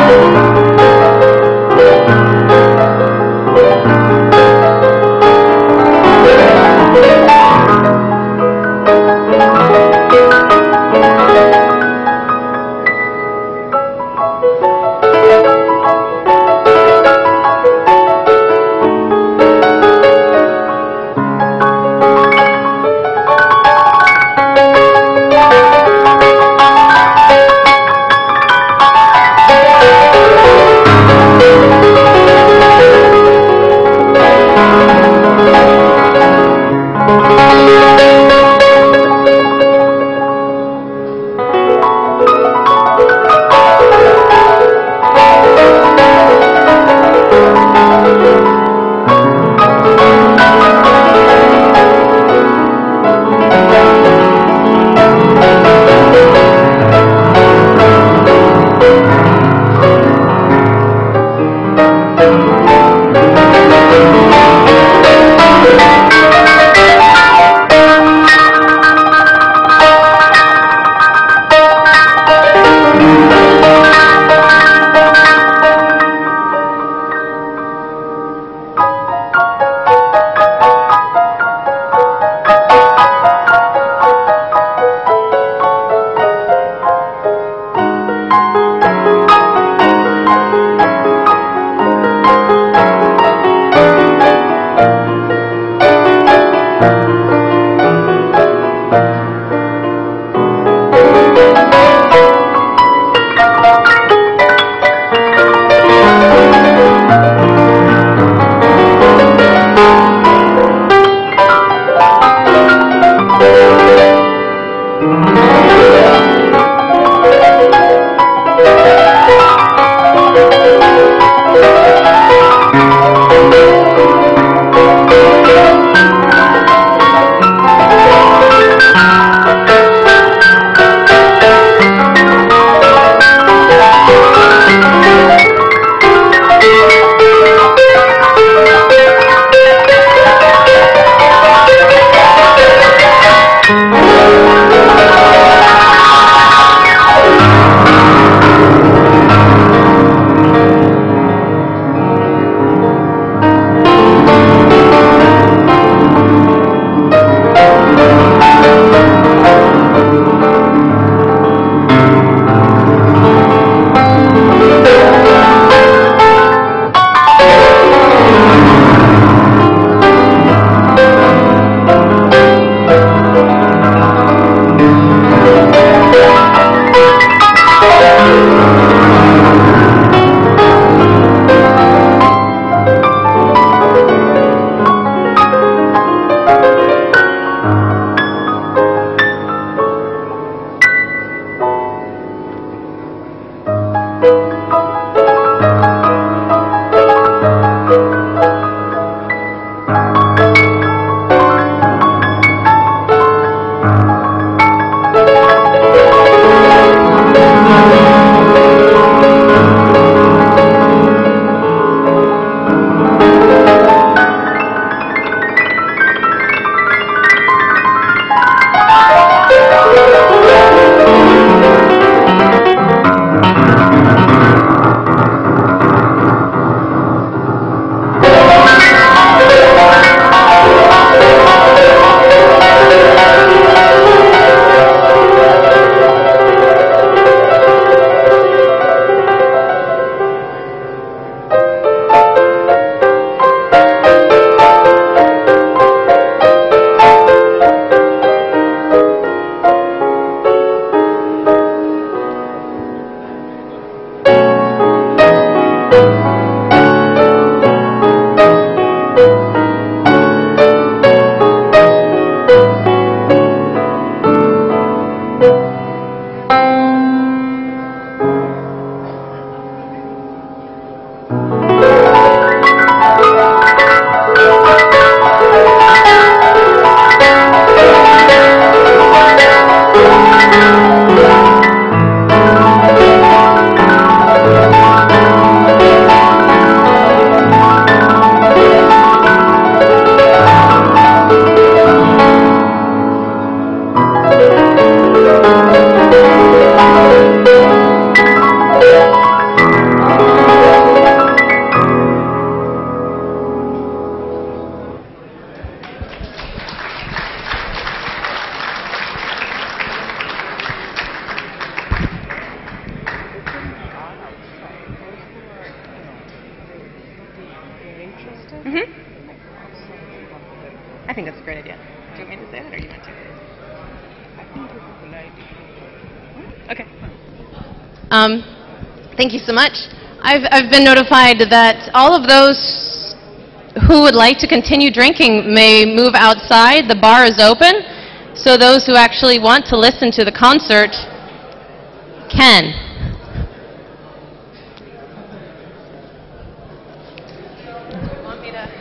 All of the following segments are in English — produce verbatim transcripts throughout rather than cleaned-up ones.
Thank you. great idea. Do you want me to say that, or you want to? I think this is polite. Okay. Um, thank you so much. I've, I've been notified that all of those who would like to continue drinking may move outside. The bar is open, so those who actually want to listen to the concert can. You want me to?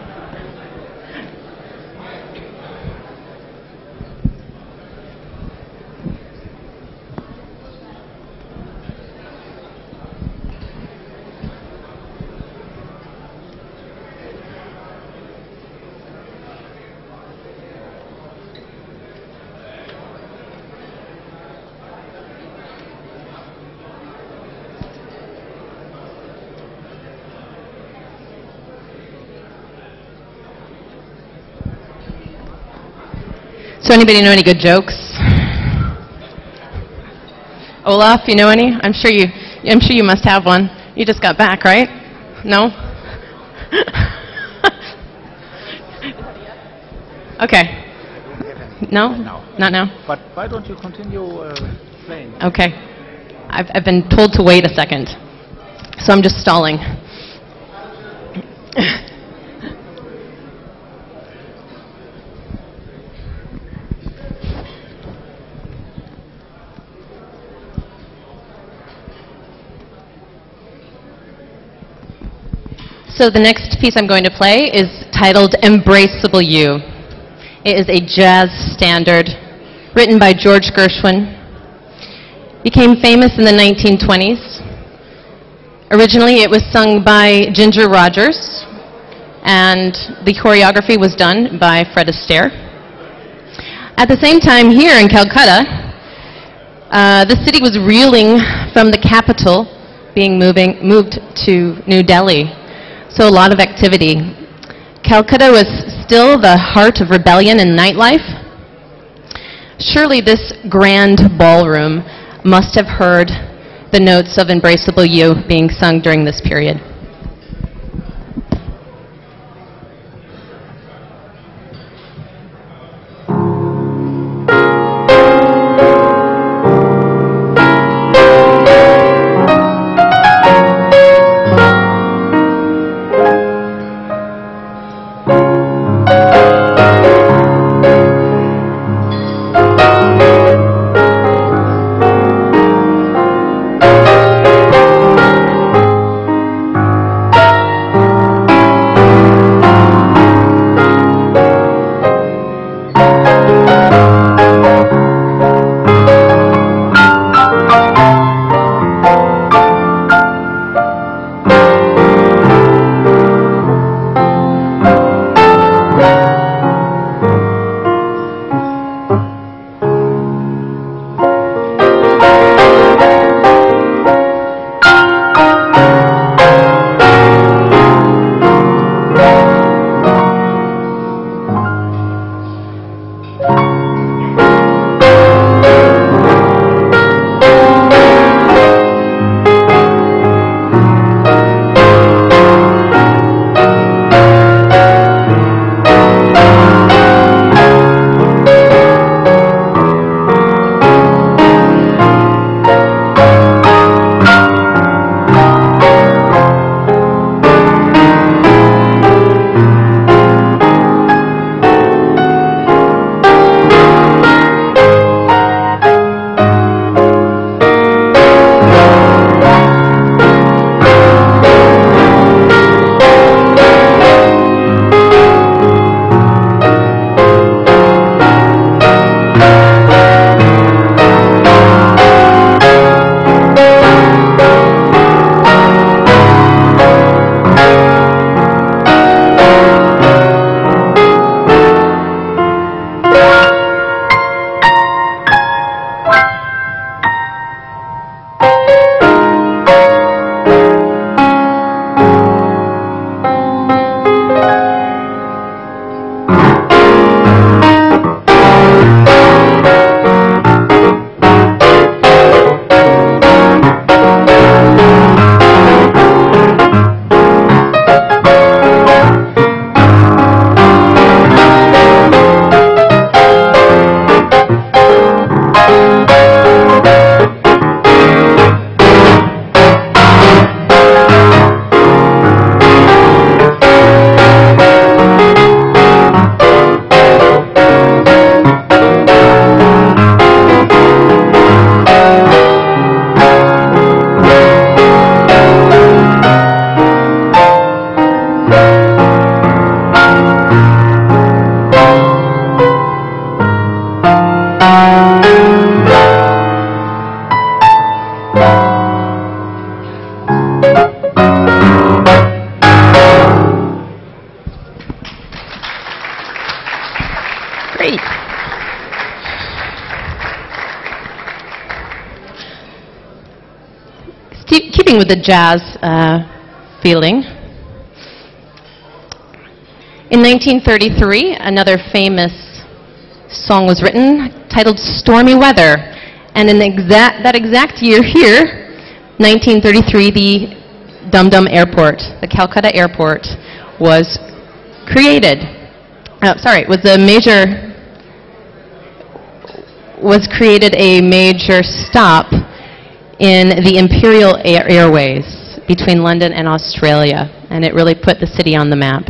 So anybody know any good jokes? Olaf, you know any? I'm sure you I'm sure you must have one. You just got back, right? No? Okay. No? No. Not now? But why don't you continue uh, playing? Okay. I've I've been told to wait a second. So I'm just stalling. So the next piece I'm going to play is titled Embraceable You. It is a jazz standard written by George Gershwin. Became famous in the nineteen twenties. Originally it was sung by Ginger Rogers, and the choreography was done by Fred Astaire. At the same time, here in Calcutta, uh, the city was reeling from the capital being moving, moved to New Delhi. So a lot of activity. Calcutta was still the heart of rebellion and nightlife. Surely this grand ballroom must have heard the notes of Embraceable You being sung during this period. Great. Ste- Keeping with the jazz uh, feeling, in nineteen thirty-three, another famous song was written titled Stormy Weather. And in exact, that exact year here, nineteen thirty-three, the Dum Dum Airport, the Calcutta Airport, was created. Uh, sorry, was a major, was created a major stop in the Imperial Air Airways between London and Australia, and it really put the city on the map.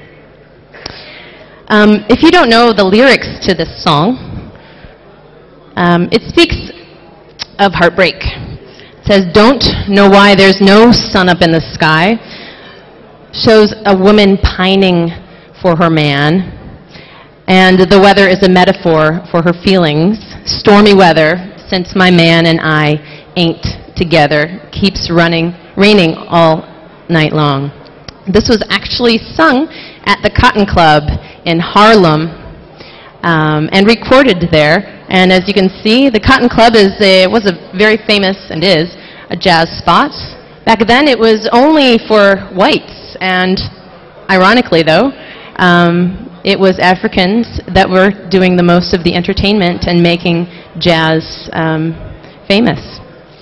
Um, if you don't know the lyrics to this song, um, it speaks of heartbreak. It says, "Don't know why there's no sun up in the sky," shows a woman pining for her man, and the weather is a metaphor for her feelings. Stormy weather, since my man and I ain't together, keeps running, raining all night long. This was actually sung at the Cotton Club in Harlem um, and recorded there. And as you can see, the Cotton Club is a, was a very famous, and is, a jazz spot. Back then it was only for whites, and ironically though, um, it was Africans that were doing the most of the entertainment and making jazz um, famous.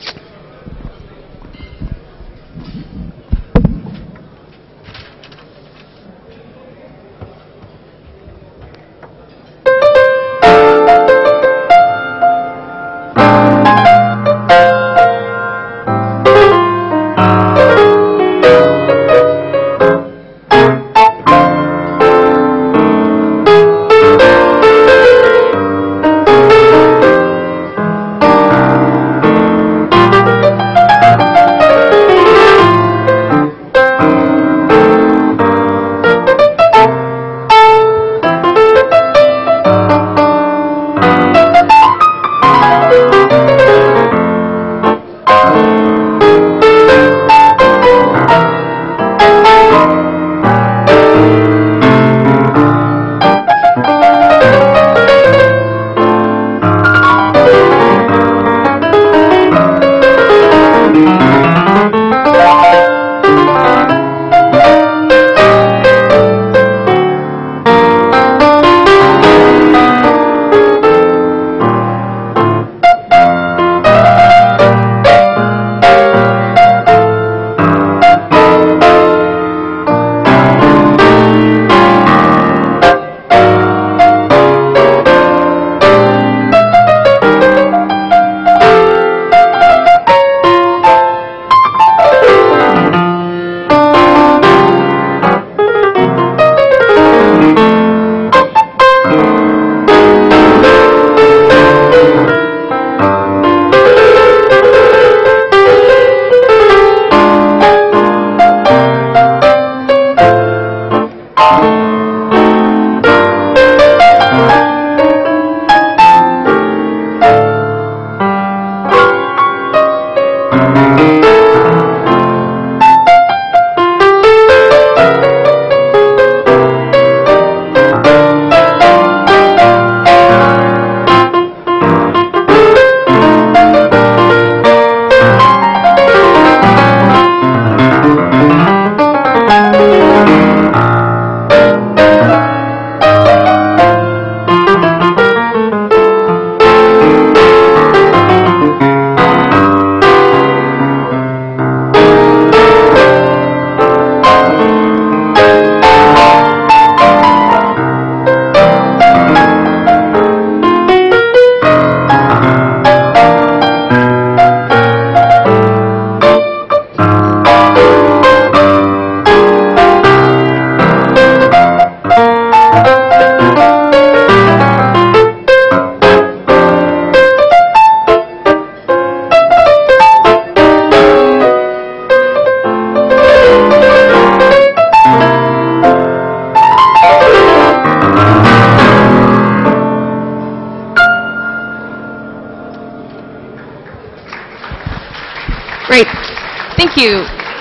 Great. Thank you.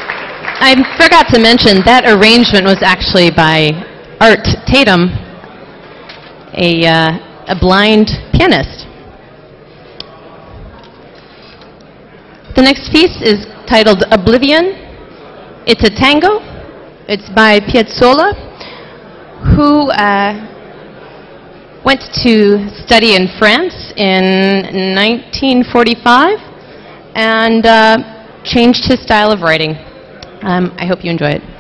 I forgot to mention that arrangement was actually by Art Tatum. a, uh, a blind pianist. The next piece is titled Oblivion. It's a tango. It's by Piazzolla, who uh, went to study in France in nineteen forty-five and uh, changed his style of writing. Um, I hope you enjoy it.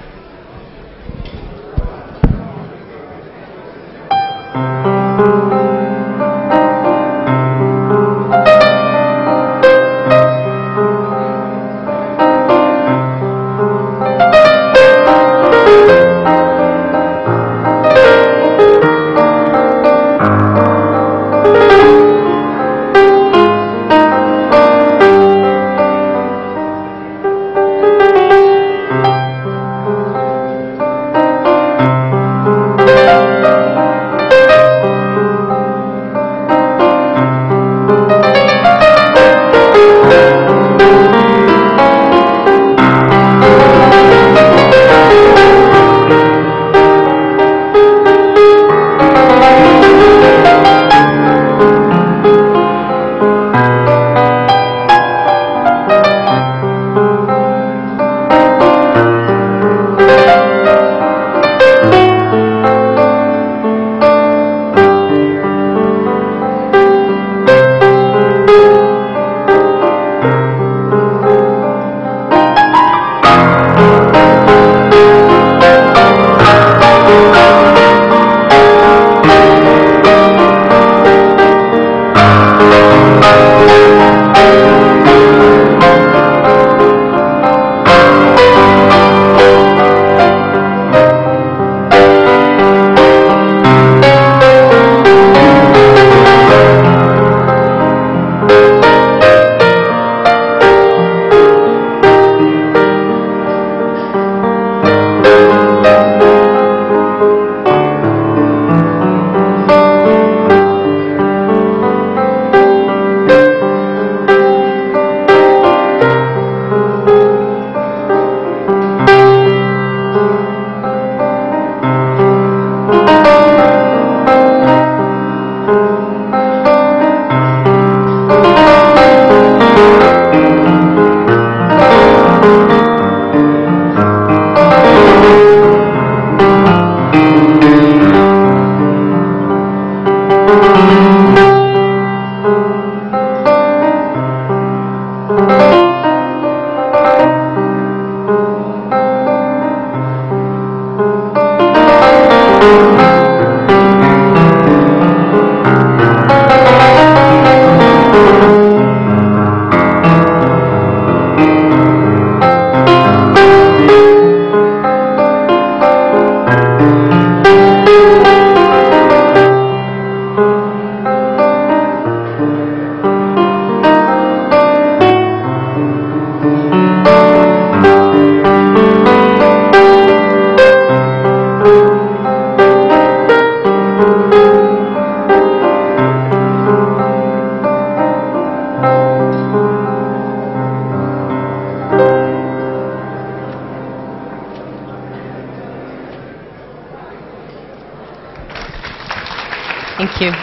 Thank you.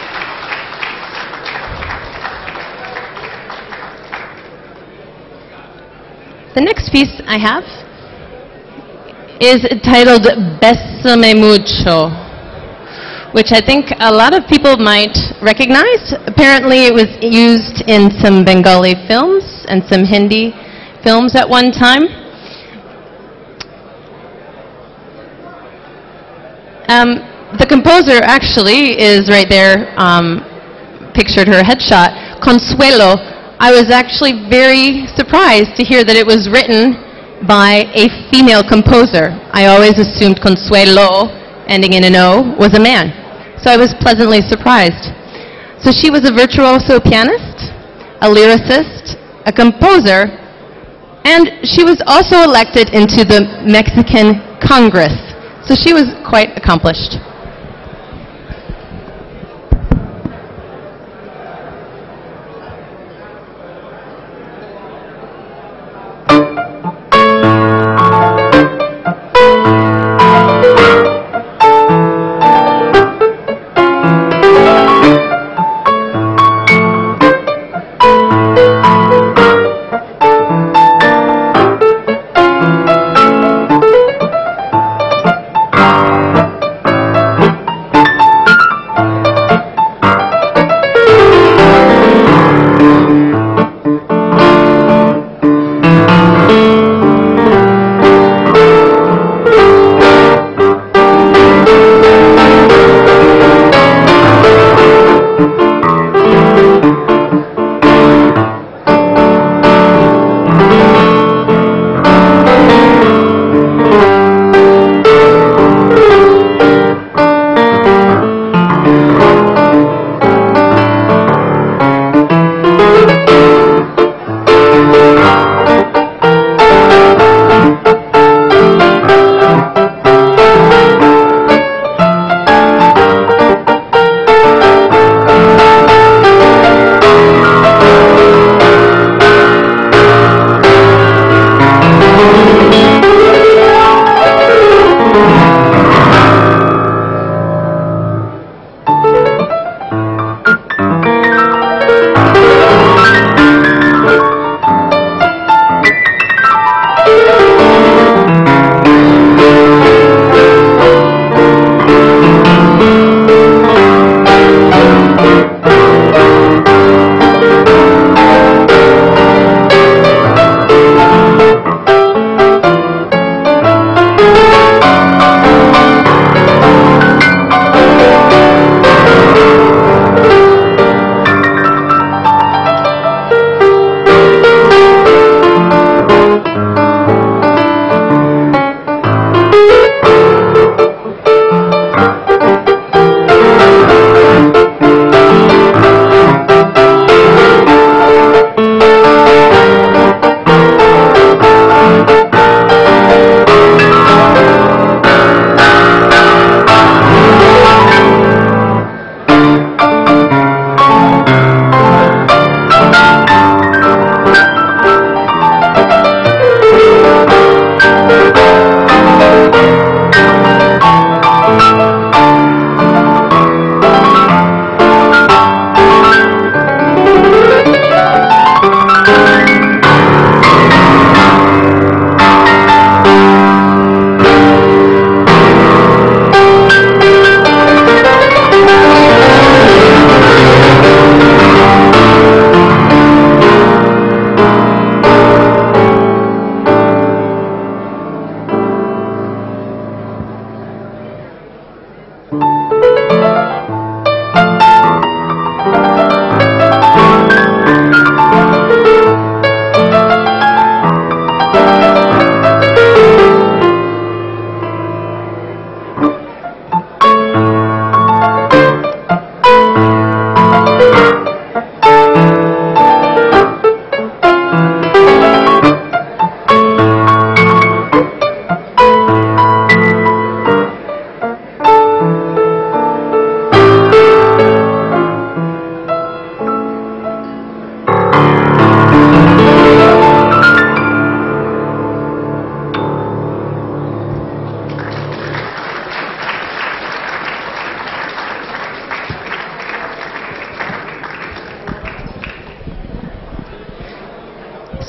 The next piece I have is titled Bésame Mucho, which I think a lot of people might recognize. Apparently it was used in some Bengali films and some Hindi films at one time. Um, the composer actually is right there, um, pictured her headshot, Consuelo. I was actually very surprised to hear that it was written by a female composer. I always assumed Consuelo, ending in an O, was a man. So I was pleasantly surprised. So she was a virtuoso pianist, a lyricist, a composer, and she was also elected into the Mexican Congress. So she was quite accomplished.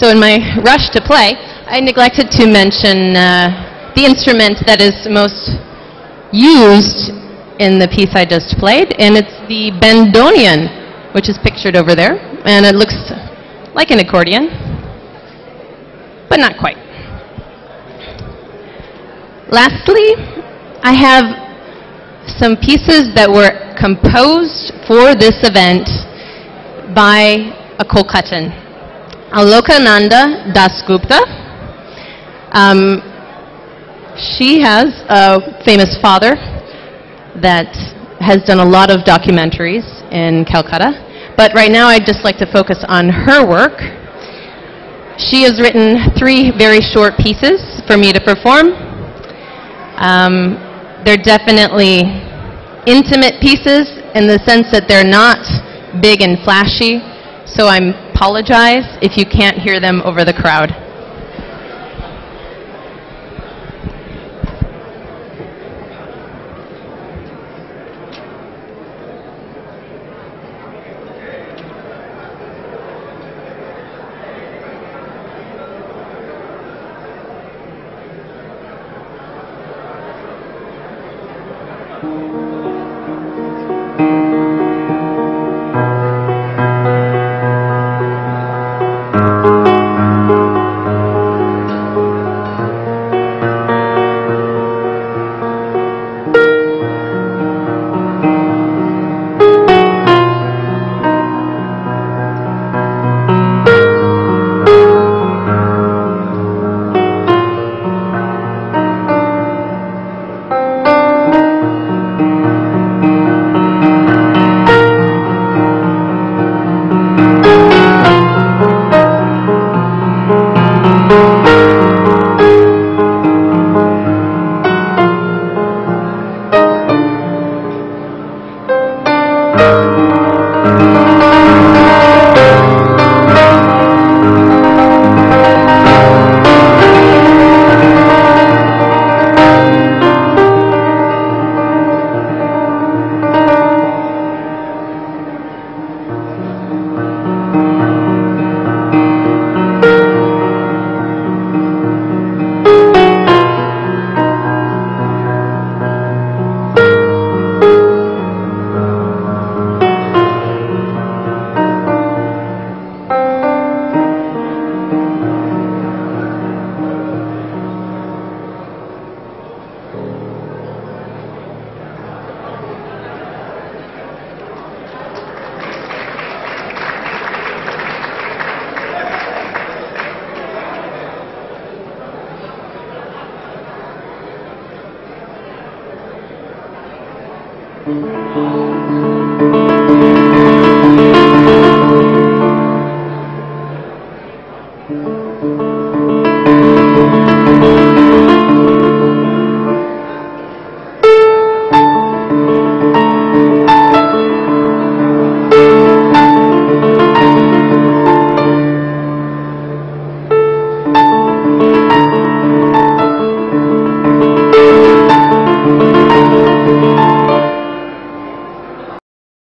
So in my rush to play, I neglected to mention uh, the instrument that is most used in the piece I just played, and it's the bandoneon, which is pictured over there, and it looks like an accordion, but not quite. Lastly, I have some pieces that were composed for this event by a Kolkatan, Alokananda Dasgupta. Um, she has a famous father that has done a lot of documentaries in Calcutta, but right now I'd just like to focus on her work. She has written three very short pieces for me to perform. Um, they're definitely intimate pieces in the sense that they're not big and flashy, so I apologize if you can't hear them over the crowd.